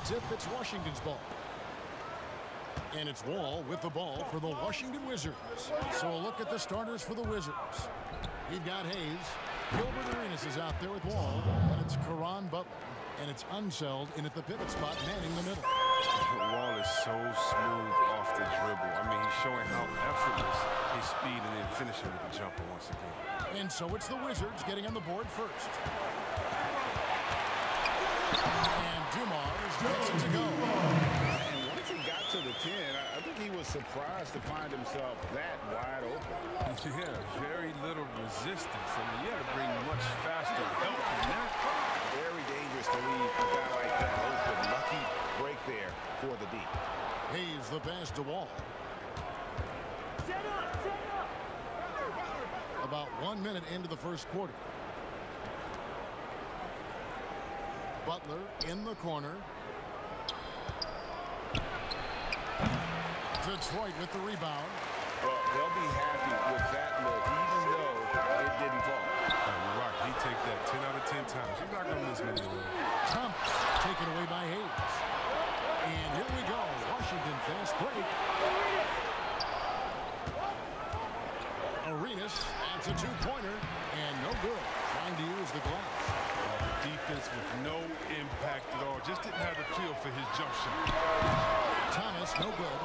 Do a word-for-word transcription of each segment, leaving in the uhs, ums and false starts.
tip, it's Washington's ball. And it's Wall with the ball for the Washington Wizards. So a look at the starters for the Wizards. We've got Hayes. Gilbert Arenas is out there with Wall. And it's Caron Butler. And it's Unseld in at the pivot spot, manning the middle. Wall is so smooth off the dribble. I mean, he's showing how effortless his speed and then finishing with the jumper once again. And so it's the Wizards getting on the board first. And Dumars gets it to go. And once he got to the ten, I think he was surprised to find himself that wide open. Yeah, very little resistance. I mean, you had to bring much faster help than that. Very dangerous to leave a guy like that open. Lucky break there for the D. Hayes the pass to Wall. Set up, set up. About one minute into the first quarter. Butler in the corner. Detroit with the rebound. Well, they'll be happy with that look, even though it didn't fall. You're right. He take that ten out of ten times. He's not going to miss many of those. Thomas taken away by Hayes. And here we go. Washington fast break. Arenas adds a two-pointer. And no good. Trying to use the glass. The defense with no impact at all. Just didn't have the feel for his jump shot. Thomas, no good.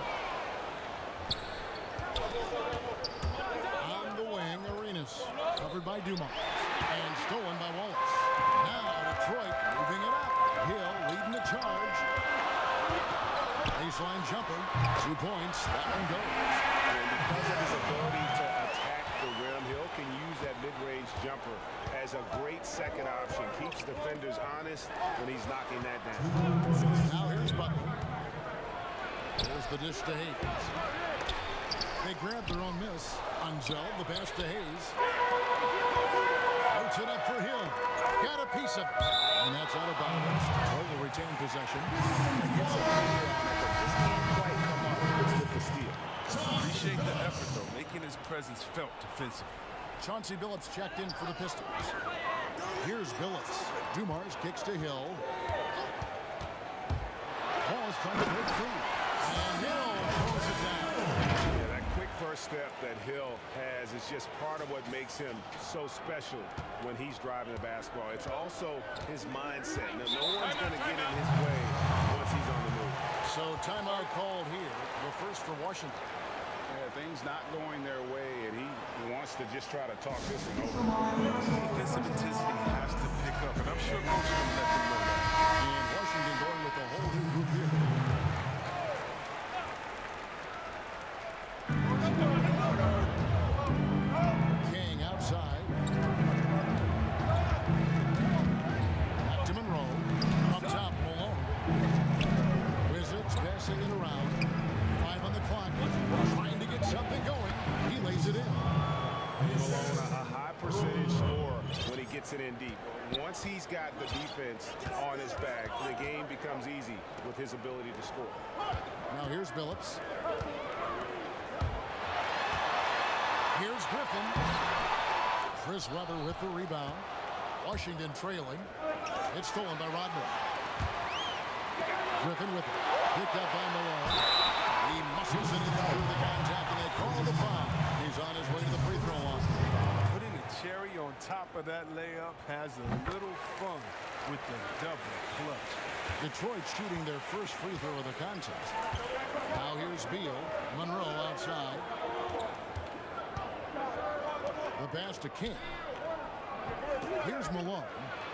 On the wing, Arenas. Covered by Dumars. And stolen by Wallace. Now Detroit moving it up. Hill leading the charge. Baseline jumper. Two points. That one goes. And because of his ability to attack the rim, Hill can use that mid-range jumper as a great second option. Keeps defenders honest when he's knocking that down. Now here's Butler. There's the dish to Hayes. They grab their own miss. Unseld, the pass to Hayes. Floats it up for Hill. Got a piece of it. And that's out of bounds. Detroit will retain possession. Gets a clear on it, but just can't quite come up with the steal. Appreciate the effort, though, making his presence felt defensively. Chauncey Billups checked in for the Pistons. Here's Billups. Dumars kicks to Hill. Ball is trying to break free. And Hill throws it down. Yeah, that quick first step that Hill has is just part of what makes him so special when he's driving the basketball. It's also his mindset. Now, no one's going to get in his way once he's on the move. So timeout called here. The first for Washington. Yeah, things not going their way, and he wants to just try to talk this one over. Defensive intensity has to pick up, and I'm sure Coach will let them know that. And Washington going with a whole new group here. King outside. Back to Monroe. Up top, Malone. Wizards passing it around. Five on the clock. Trying to get something going. He lays it in. Malone, a high percentage scorer when he gets it in deep. Once he's got the defense on his back, the game becomes easy with his ability to score. Now here's Billups. Here's Griffin. Chris Webber with the rebound. Washington trailing. It's stolen by Rodman. Griffin with it. Picked up by Malone. He muscles it in through the contact, and they call the foul. He's on his way to the free throw line. Putting a cherry on top of that layup has a little fun with the double clutch. Detroit shooting their first free throw of the contest. Now here's Beal. Monroe outside. The pass to King. Here's Malone.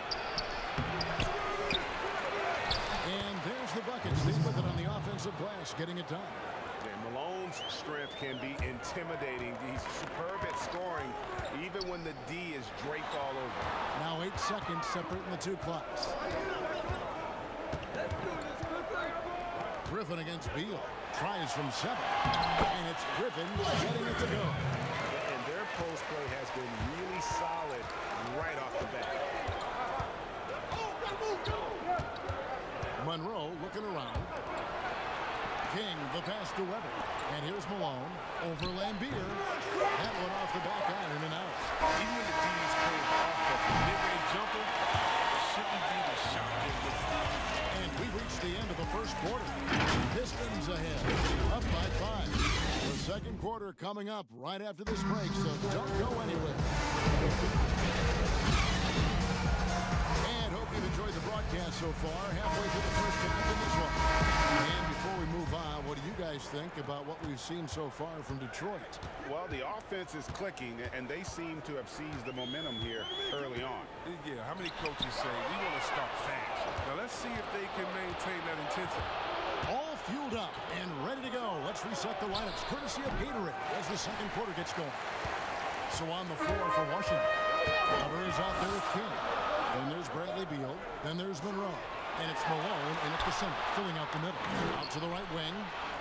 And there's the bucket. Stay with it on the offensive glass, getting it done. And Malone's strength can be intimidating. He's superb at scoring, even when the D is draped all over. Now eight seconds separating the two clocks. Griffin against Beal. Tries from seven. And it's Griffin getting it to go. And their post play has been really solid right off the bat. Monroe looking around. King, the pass to Webber. And here's Malone. Over Lambier. That one off the back iron and out. Even when the D is playing off of the mid-range jumper, shouldn't be the shot. And we've reached the end of the Second quarter coming up right after this break, so don't go anywhere. And hope you've enjoyed the broadcast so far. Halfway through the first half in this one. And before we move on, what do you guys think about what we've seen so far from Detroit? Well, the offense is clicking, and they seem to have seized the momentum here early on. Yeah, how many coaches say we want to start fast? Now let's see if they can maintain that intensity. All fueled up and ready to go. Let's reset the lineups courtesy of Gatorade as the second quarter gets going. So on the floor for Washington, Cover is out there with King. Then there's Bradley Beal. Then there's Monroe. And it's Malone in at the center, filling out the middle. Out to the right wing.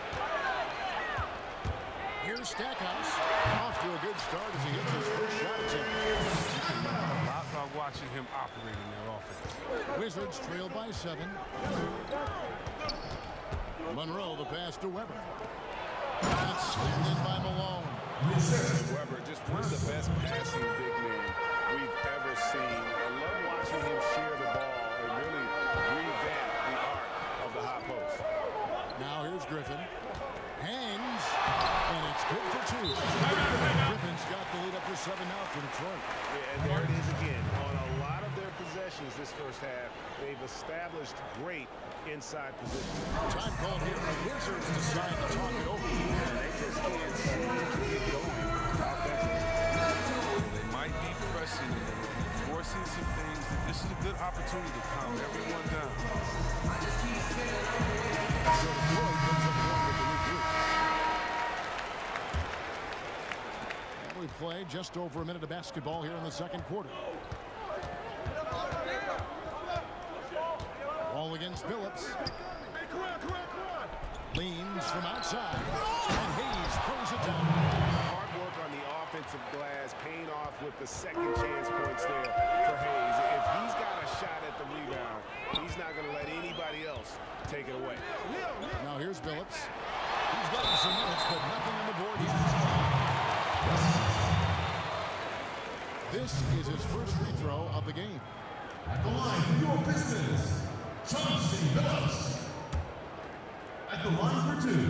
Here's Stackhouse. Off to a good start as he hits his first shot attempt. A lot about watching him operating their offense. Wizards trail by seven. Monroe, the pass to Weber. And it's slammed in by Malone. Weber, just one of the best passing big men we've ever seen. I love watching him share the ball and really revamp the art of the high post. Now here's Griffin. Hangs. And it's good for two. Griffin's got the lead up to seven now for Detroit. Yeah, and there it is again. On a lot of their possessions this first half, they've established great inside position. Time called here. The Wizards decide to talk it over. And they just can't seem to get going offensively. They might be pressing and forcing some things. This is a good opportunity to calm everyone down. So Detroit brings up one with the regroup. And we play just over a minute of basketball here in the second quarter. Ball against Phillips. Leans from outside. And Hayes throws it down. Hard work on the offensive glass, paying off with the second chance points there for Hayes. If he's got a shot at the rebound, he's not going to let anybody else take it away. Now here's Phillips. He's gotten some minutes, but nothing on the board yet. This is his first free throw of the game. At the line for your Pistons, Chauncey Billups. At the line for two.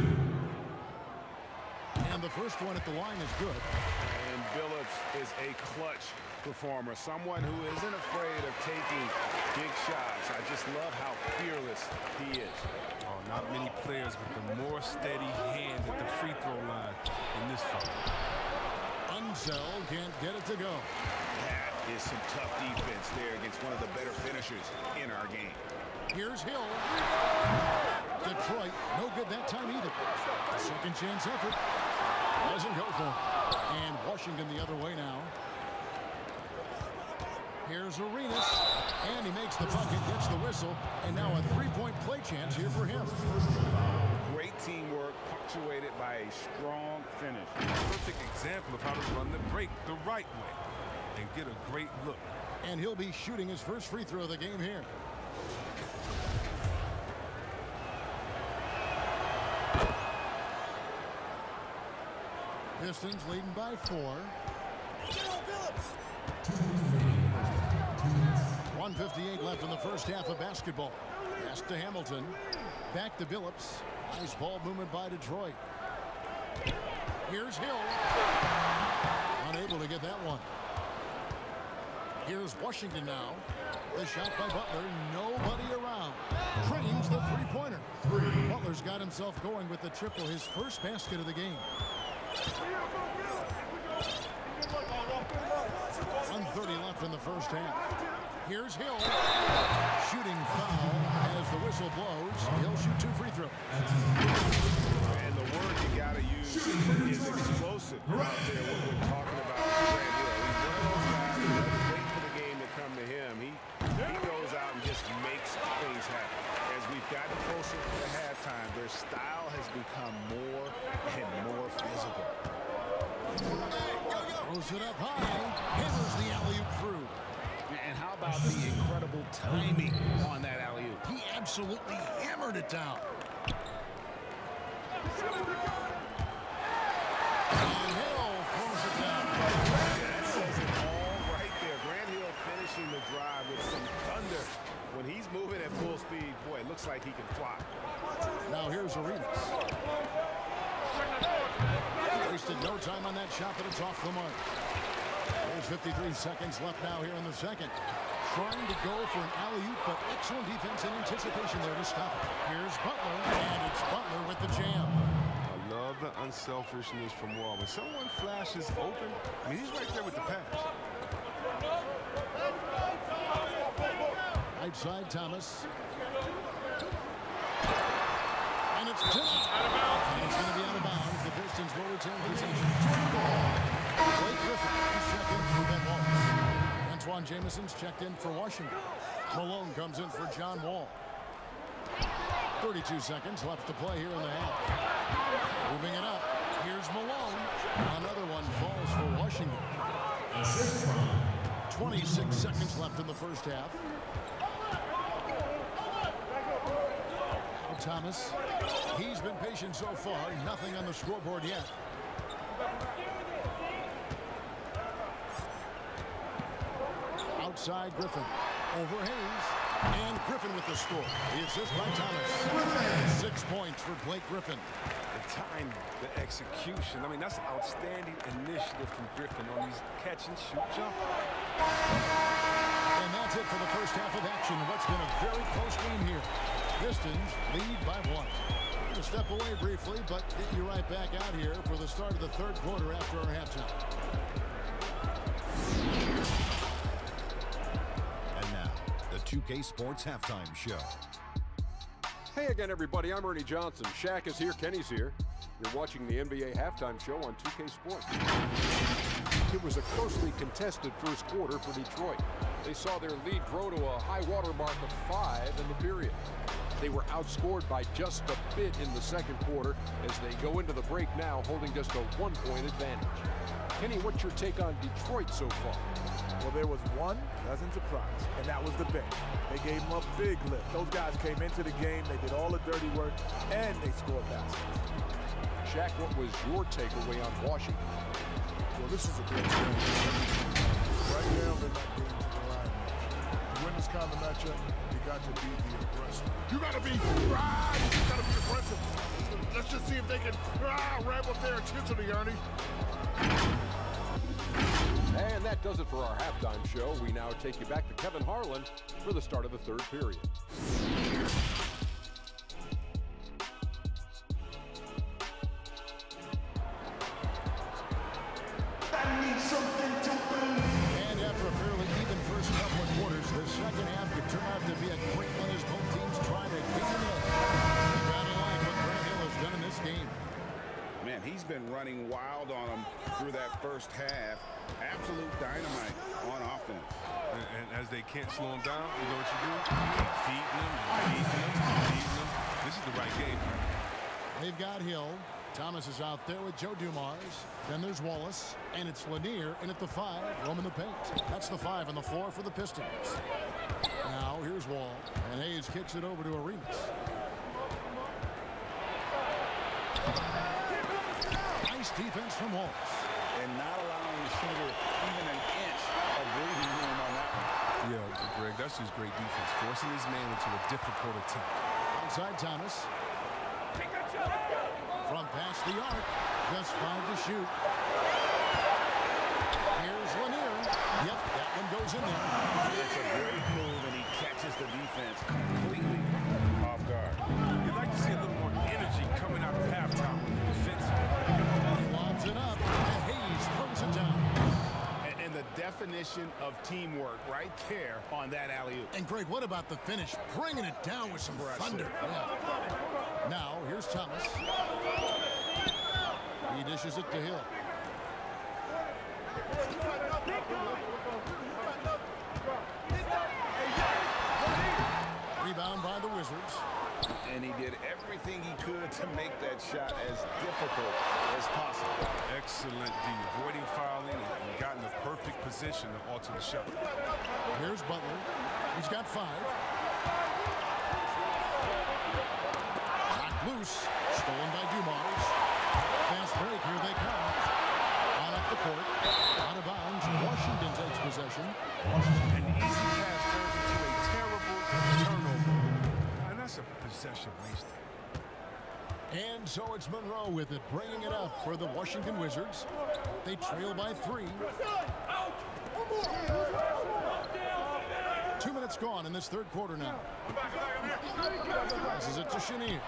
And the first one at the line is good. And Billups is a clutch performer, someone who isn't afraid of taking big shots. I just love how fearless he is. Oh, not many players with the more steady hand at the free throw line in this fight. Unsell can't get it to go. That is some tough defense there against one of the better finishers in our game. Here's Hill. Detroit, no good that time either. Second chance effort. Doesn't go for it. And Washington the other way now. Here's Arenas. And he makes the bucket, gets the whistle. And now a three-point play chance here for him. Great teamwork, punctuated by a strong finish. Perfect example of how to run the break the right way and get a great look. And he'll be shooting his first free throw of the game here. Pistons leading by four. one fifty-eight left in the first half of basketball. Pass to Hamilton. Back to Billups. Nice ball movement by Detroit. Here's Hill. Unable to get that one. Here's Washington now. The shot by Butler. Nobody around. Trains the three-pointer. Butler's got himself going with the triple, his first basket of the game. one thirty left in the first half. Here's Hill. Shooting foul as the whistle blows. He'll shoot two free throws. And the word you got to use is explosive out there when we're talking about Grant Hill. He's one of those guys who doesn't wait for the game to come to him. He, he goes out and just makes things happen. As we've gotten closer to halftime, their style has become more and more physical. Throws it up high. Hammers the alley-oop through. And how about the incredible timing on that alley-oop? He absolutely hammered it down. And Hill throws it down. That says it all right there. Grant Hill finishing the drive with some thunder. When he's moving at full speed, boy, it looks like he can fly. Now here's Arenas. Race wasted no time on that shot, but it's off the mark. There's fifty-three seconds left now here in the second. Trying to go for an alley-oop, but excellent defense and anticipation there to stop it. Here's Butler, and it's Butler with the jam. I love the unselfishness from Wall. When someone flashes open, I mean, he's right there with the pass. Right side, Thomas. And it's tipped. Out of bounds. And it's going to be out of bounds. The Pistons will return possession. Blake Griffin is checked in for Ben Wallace. Antoine Jameson's checked in for Washington. Malone comes in for John Wall. thirty-two seconds left to play here in the half. Moving it up. Here's Malone. Another one falls for Washington. twenty-six seconds left in the first half. Now Thomas. He's been patient so far. Nothing on the scoreboard yet. Outside Griffin. Over Hayes. And Griffin with the score. The assist by Thomas. Six points for Blake Griffin. The timing, the execution. I mean, that's outstanding initiative from Griffin on these catch and shoot jumpers. And that's it for the first half of action. What's been a very close game here. Pistons lead by one. We're going to step away briefly, but get you right back out here for the start of the third quarter after our halftime. And now, the two K Sports Halftime Show. Hey again, everybody. I'm Ernie Johnson. Shaq is here. Kenny's here. You're watching the N B A Halftime Show on two K Sports. It was a closely contested first quarter for Detroit. They saw their lead grow to a high water mark of five in the period. They were outscored by just a bit in the second quarter as they go into the break now holding just a one-point advantage. Kenny, what's your take on Detroit so far? Well, there was one pleasant surprise, and that was the bench. They gave them a big lift. Those guys came into the game, they did all the dirty work, and they scored baskets. Shaq, what was your takeaway on Washington? Well, this is a great game. Right now, they're not getting to the line. To win this kind of matchup, you got to be the aggressor. You got to be, ah, you got to be aggressive. Let's just see if they can ah, ramp up their intensity, Ernie. And that does it for our halftime show. We now take you back to Kevin Harlan for the start of the third period. And after a fairly even first couple of quarters, the second half could turn out to be a great one as both teams try to gain an edge. You gotta like what Grant Hill has done in this game. Man, he's been running wild on them through that first half. Absolute dynamite on offense. And, and as they can't slow him down, you know what you do? You keep feeding them, and feeding them, and feeding them. This is the right game plan. They've got Hill. Thomas is out there with Joe Dumars. Then there's Wallace. And it's Lanier in at the five, roaming the paint. That's the five on the floor for the Pistons. Now here's Wall. And Hayes kicks it over to Arenas. Nice defense from Wallace. And not allowing the shooter even an inch of breathing room on that one. Yeah, Greg, that's just great defense. Forcing his man into a difficult attempt. Outside Thomas. From past the arc. Just five to shoot. Here's Lanier. Yep, that one goes in there. It's a great move, and he catches the defense completely off guard. You'd like to see a little more energy coming out of halftime defensively. He lobs it up, and Hayes throws it down. And, and the definition of teamwork right there on that alley-oop. And Greg, what about the finish? Bringing it down with some thunder. Yeah. Now, here's Thomas. He dishes it to Hill. Rebound by the Wizards. And he did everything he could to make that shot as difficult as possible. Excellent D, avoiding fouling and got in the perfect position to alter the shot. Here's Butler. He's got five. Knocked loose. Stolen by Dumars. Fast break. Here they come. On up the court. Out of bounds. Washington takes possession. An easy pass turns into a terrible turnover. And that's a possession wasted. And so it's Monroe with it, bringing it up for the Washington Wizards. They trail by three. Two minutes gone in this third quarter now. Passes it to Chenier.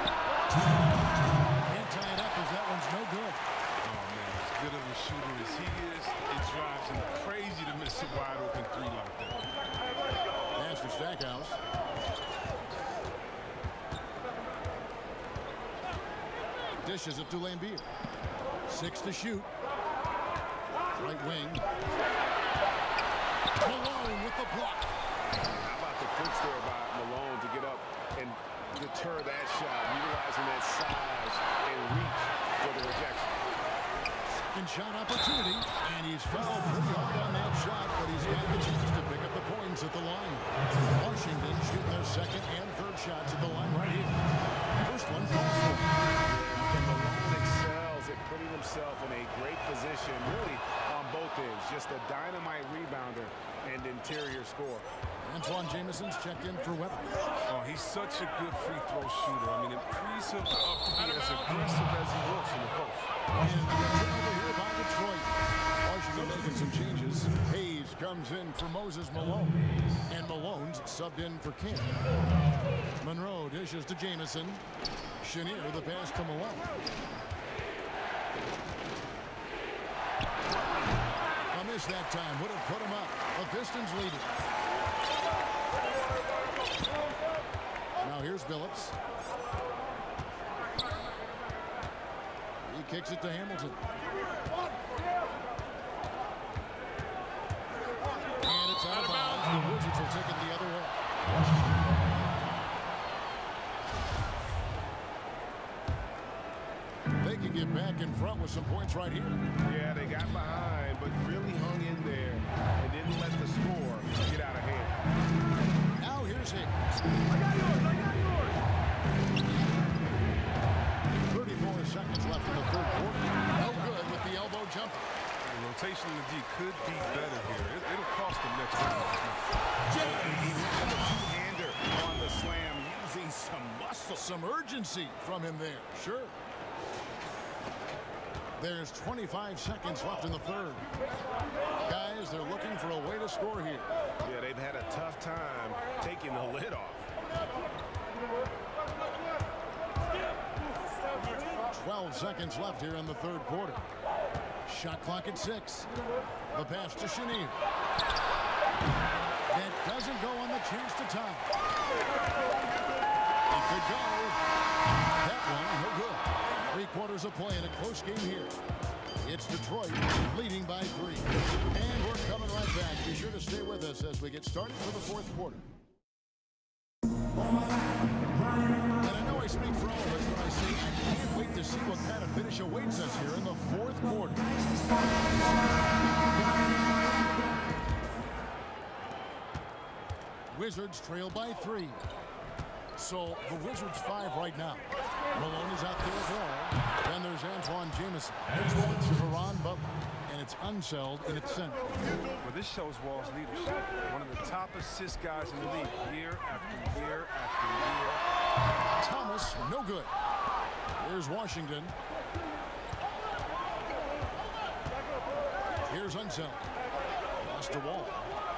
Can't tie it up as that one's no good. Oh, man, as good of a shooter as he is, it drives him crazy to miss a wide open three like that. Pass to Stackhouse. Dishes it to Lambier. Six to shoot. Right wing. Malone with the block. How about the quick there by Malone to get up and deter that shot, utilizing that size and reach for the rejection. Second shot opportunity, and he's fouled pretty hard on that shot, but he's got the chance to pick up the points at the line. Washington shooting their second and third shots at the line right here. First one falls for. And Malone excels at putting himself in a great position, really on both ends. Just a dynamite rebounder and interior score. Antoine Jameson's checked in for Weber. Oh, he's such a good free throw shooter. I mean, it frees him up to be as aggressive as he looks in the post. And over here by Detroit. Washington making some changes. Hayes comes in for Moses Malone. And Malone's subbed in for King. Monroe dishes to Jameson. Chenier the pass to Malone. A miss that time would have put him up. The Pistons leading. Now here's Billups. He kicks it to Hamilton. And it's out of bounds. The Wizards will take it the other way. They can get back in front with some points right here. Yeah, they got behind, but really hung in there and didn't let the score get out of hand. Now here's Hayes. I got yours, I got yours. thirty-four seconds left in the third quarter. No good with the elbow jumper. The rotation in the D could be better here. It, it'll cost them next time. He went with a two-hander on the slam, using some muscle. Some urgency from him there. Sure. There's twenty-five seconds left in the third. Guys, they're looking for a way to score here. Yeah, they've had a tough time taking the lid off. twelve seconds left here in the third quarter. Shot clock at six. The pass to Chenier. That doesn't go on the chance to tie. It could go. That one, no good. Three quarters of play in a close game here. It's Detroit leading by three. And we're coming right back. Be sure to stay with us as we get started for the fourth quarter. And I know I speak for all of us when I say I can't wait to see what kind of finish awaits us here in the fourth quarter. Wizards trail by three. So the Wizards five right now. Malone is out there as well. Then there's Antoine Jameson. It's Veron Butler. And it's Unseld in its center. Well, this shows Wall's leadership. One of the top assist guys in the league year after year after year. Thomas, no good. Here's Washington. Here's Unseld. Lost to Wall.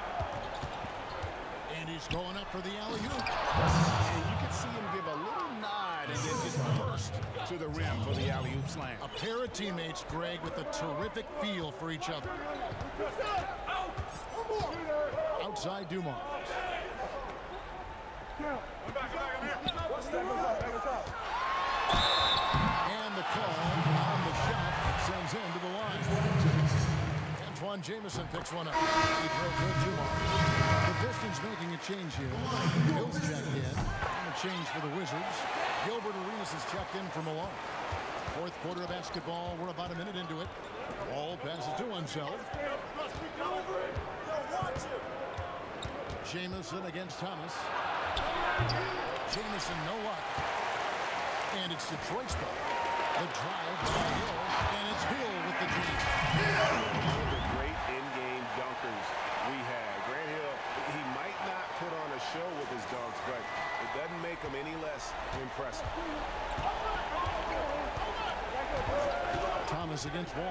And he's going up for the alley-oop. And you can see him give a little nod and then just burst to the rim for the alley-oop slam. A pair of teammates, Greg, with a terrific feel for each other. Outside Dumars. And the call on the shot sends in to the line. Antoine Jameson picks one up. He throws good Dumars. The Pistons making a change here. Bill's checked in. And a change for the Wizards. Gilbert Arenas is checked in for Malone. Fourth quarter of basketball. We're about a minute into it. Ball passes to Unseld. Jameson against Thomas. Jameson, no luck. And it's Detroit's ball. The drive by Hill. And it's Hill with the dream. One of the great in-game dunkers we had. Grant Hill, he might not put on a show with his dunks, but it doesn't make him any less impressive. Thomas against Wall.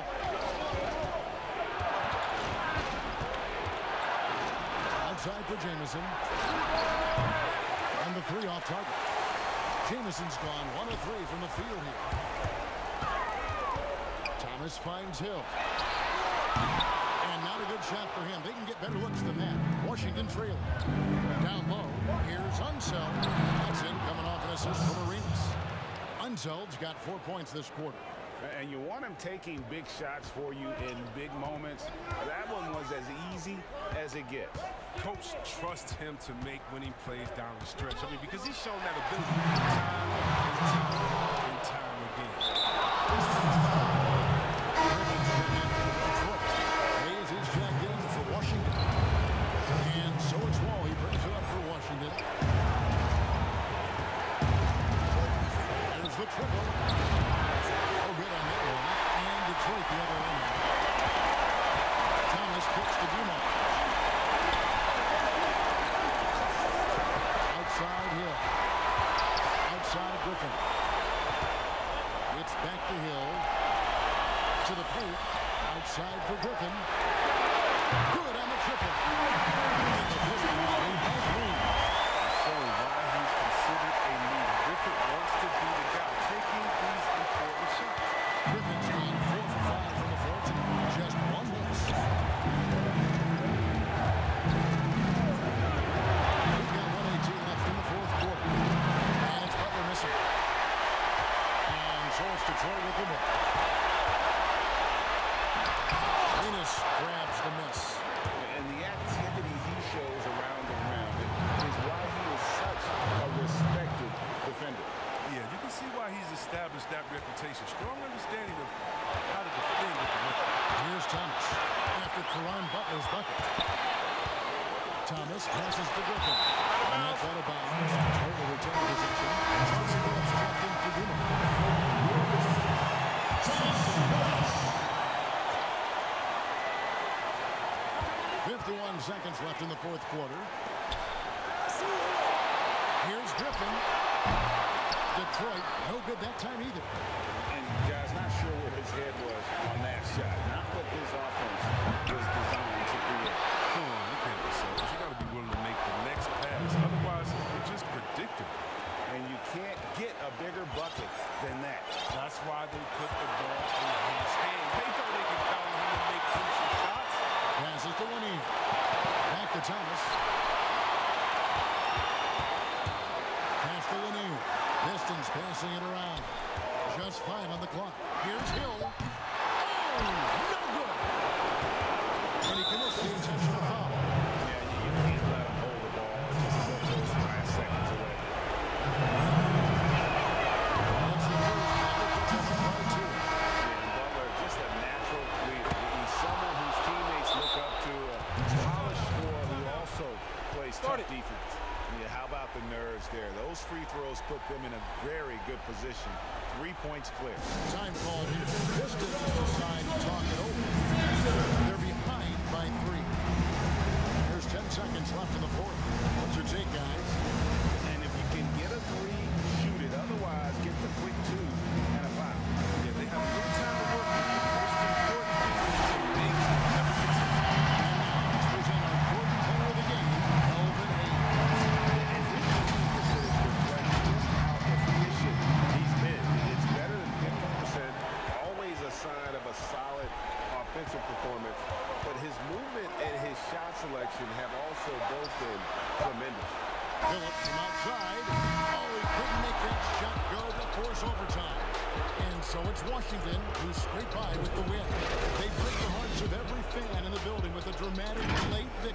Outside for Jamison. And the three off target. Jamison's gone one of three from the field here. Thomas finds Hill. And not a good shot for him. They can get better looks than that. Washington trailing. Down low. Here's Unseld. That's in, coming off an assist from Arenas. Unseld's got four points this quarter. And you want him taking big shots for you in big moments. That one was as easy as it gets. Coach trusts him to make winning plays down the stretch. I mean, because he's shown that ability time and time and time again. Hayes is jacked in for Washington. And so it's Wall. He brings it up for Washington. There's the triple. Oh, good on that one. And Detroit the other end. Thomas kicks to Dumont. Outside Hill. Outside Griffin. It's back to Hill. To the paint. Outside for Griffin. Good on the triple. And the Pistons lead by three. Showing why he's considered a leader. Griffin wants to be the guy taking these important shots. Griffin's gone four for five from the floor tonight. Just one miss. We've got one eighteen left in the fourth quarter. And it's Butler missing. And so it's Detroit with the ball. Arenas grabs the miss. And the activity he shows around the rim is why he is such a respected defender. Yeah, you can see why he's established that reputation. Strong understanding of how to defend with the rim. Here's Thomas after Caron Butler's bucket. Thomas passes to Griffin. And that's out of bounds. Total return possession. Johnson Phillips dropped in for Dumont. fifty-one seconds left in the fourth quarter. Here's Griffin. Detroit, no good that time either. And guys, not sure where his head was on that shot. Not what his offense was designed to create. Come on, you can't be selfish. You got to be willing to make the next pass. Otherwise, it's just predictable. And you can't get a bigger bucket than that. That's why they put the ball in his hands. They know they can count on him to make crucial shots. Passes to Lanier. Back to Thomas. Pass to Lanier. Pistons passing it around. Just five on the clock. Here's Hill. Oh, no good. But he commits the intentional foul. Yeah, you, you can't let him hold the ball. Just let those five seconds away. That's the first Butler puts up by two. And Butler, just a natural leader. He's someone whose teammates look up to. A polished scorer who also plays tough defense. Yeah, how about the nerves there? Those free throws put them in a very good position. Three points clear. Time called here. Pistons decide to talk it over. They're behind by three. There's ten seconds left in the fourth. What's your take, guys? And if you can get a three, shoot it. Otherwise, get the quick two and a foul. Yeah, they have a little time to work with. The most important thing is to make the effort. Let's present our important player of the game, Elvin Hayes. And his statistics reflect just how efficient he's been. It's better than fifty percent. Always a sign of a solid offensive performance. But his movement and his shot selection have also both been tremendous. Phillips from outside. Oh, he couldn't make that shot go to force overtime. And so it's Washington who scrape by with the win. They break the hearts of every fan in the building with a dramatic late